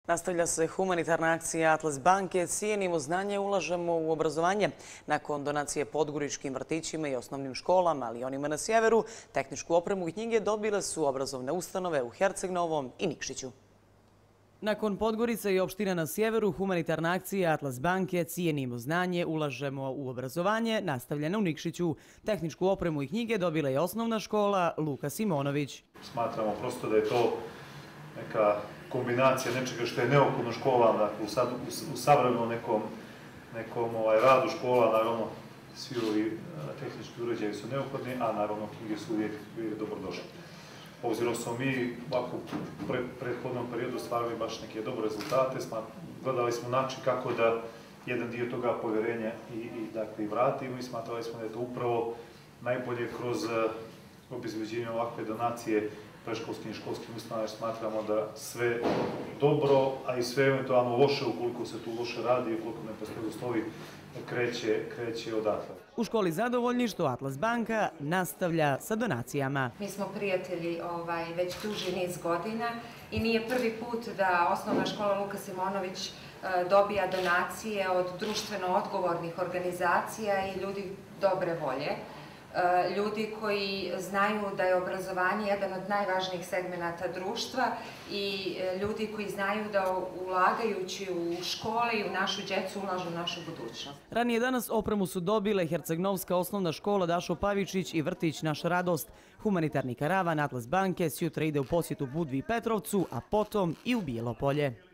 Nastavlja se humanitarna akcija Atlas banke. Cijenimo znanje, ulažemo u obrazovanje. Nakon donacije podgoričkim vrtićima i osnovnim školama, ali i onima na sjeveru, tehničku opremu i knjige dobile su obrazovne ustanove u Herceg-Novom i Nikšiću. Nakon Podgorica i opština na sjeveru, humanitarna akcija Atlas banke Cijenimo znanje, ulažemo u obrazovanje, nastavljena u Nikšiću. Tehničku opremu i knjige dobila je osnovna škola Luka Simonović. Smatramo prosto da je to neka kombinacija nečega što je neophodno školama, dakle u savremenom nekom radu škola, naravno svi ovi tehnički uređaji su neophodni, a naravno knjige su uvijek dobrodošle. Obzirom smo mi ovako u prethodnom periodu stvarali baš neke dobre rezultate, gledali smo način kako da jedan dio toga povjerenja i vratimo i smatrali smo da je to upravo najbolje kroz obezbeđenje ovakve donacije predškolskim i školskim ustanovama. Smatramo da sve dobro, a i sve eventualno loše, ukoliko se tu loše radi i ukoliko ne postoje uslovi, kreće odatle. U školi zadovoljni što Atlas banka nastavlja sa donacijama. Mi smo prijatelji već duži niz godina i nije prvi put da osnovna škola Luka Simonović dobija donacije od društveno odgovornih organizacija i ljudi dobre volje. Ljudi koji znaju da je obrazovanje jedan od najvažnijih segmenata društva i ljudi koji znaju da ulagajući u škole i u našu djecu ulažu u našu budućnost. Ranije danas opremu su dobile Herceg-Novska osnovna škola Dašo Pavičić i vrtić Naša radost. Humanitarni karavan Atlas banke sjutra ide u posjetu Budvi i Petrovcu, a potom i u Bijelo Polje.